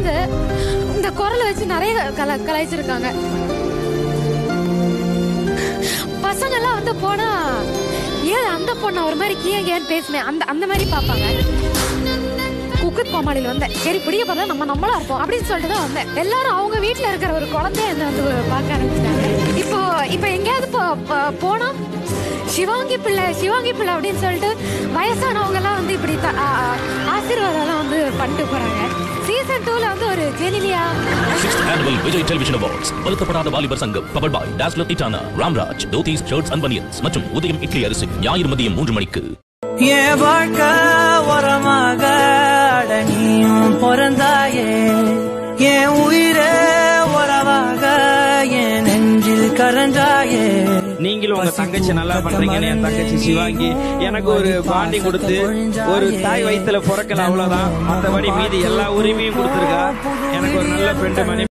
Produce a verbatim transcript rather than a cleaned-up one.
வந்து இந்த குரலை வச்சு நிறைய கல கலாய்ச்சிருக்காங்க. பசங்க எல்லாம் வந்து போனா ஏன் அந்த பொண்ணு ஒரு மாதிரி கீழே ஏன் பேசுனேன் அந்த அந்த மாதிரி பார்ப்பாங்க. குக்குத் கோமாளியில் வந்தேன், சரி பிடிக்க பார்த்தா நம்ம நம்மளா இருப்போம் அப்படின்னு சொல்லிட்டு தான் வந்தேன். எல்லாரும் அவங்க வீட்டில் இருக்கிற ஒரு குழந்தைய என்ன வந்து பார்க்க ஆரம்பிச்சிட்டாங்க. இப்போ இப்போ எங்கேயாவது போனா சிவாங்கி பிள்ளை சிவாங்கி பிள்ளை அப்படின்னு சொல்லிட்டு வயசானவங்க எல்லாம் வந்து இப்படி ஆசீர்வாதம் எல்லாம் வந்து பண்ணிட்டு போறாங்க. சீசன் டூல வந்து ஒரு Genelia Sixth Annual Vijay Television Awards பலத்தப்படாத வாலிபர் சங்கம் பவர்ட் பை டாஸ்லர் இட்டானா, ராம்ராஜ், தோதீஸ் ஷர்ட்ஸ் அண்ட் பனியன்ஸ் மற்றும் உதயம் இட்லி அரிசி ஞாயிறு மதியம் மூன்று மணிக்கு. என் வாழ்க்கை உரமாக நீயும் பிறந்தாயே, என் உயிரே உறவாக என் நெஞ்சில் கரஞ்சாயே. நீங்களும் உங்க தங்கச்சி நல்லா பண்றீங்கன்னு என் தங்கச்சி சிவாங்கி எனக்கு ஒரு பாண்டி கொடுத்து ஒரு தாய் வயிற்றுல பிறக்கல, அவ்வளவுதான். மற்றபடி மீதி எல்லா உரிமையும் கொடுத்துருக்கா. எனக்கு ஒரு நல்ல ஃப்ரெண்டு மணி